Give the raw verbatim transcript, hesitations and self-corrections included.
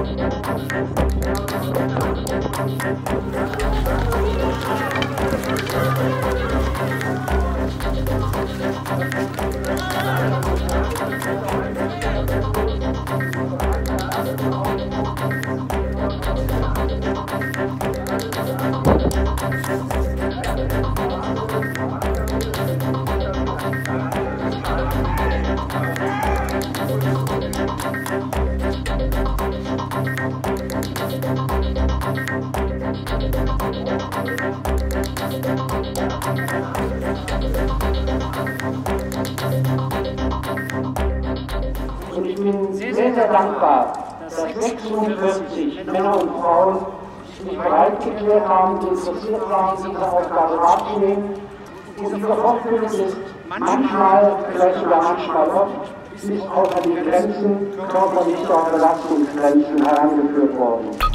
Und ich bin sehr, sehr dankbar, dass sechsundvierzig Männer und Frauen sich bereit erklärt haben, interessiert waren, diese Aufgabe wahrzunehmen. Und diese Hoffnung ist manchmal, vielleicht sogar manchmal oft, bis außer die Grenzen körperlicher Belastungsgrenzen herangeführt worden.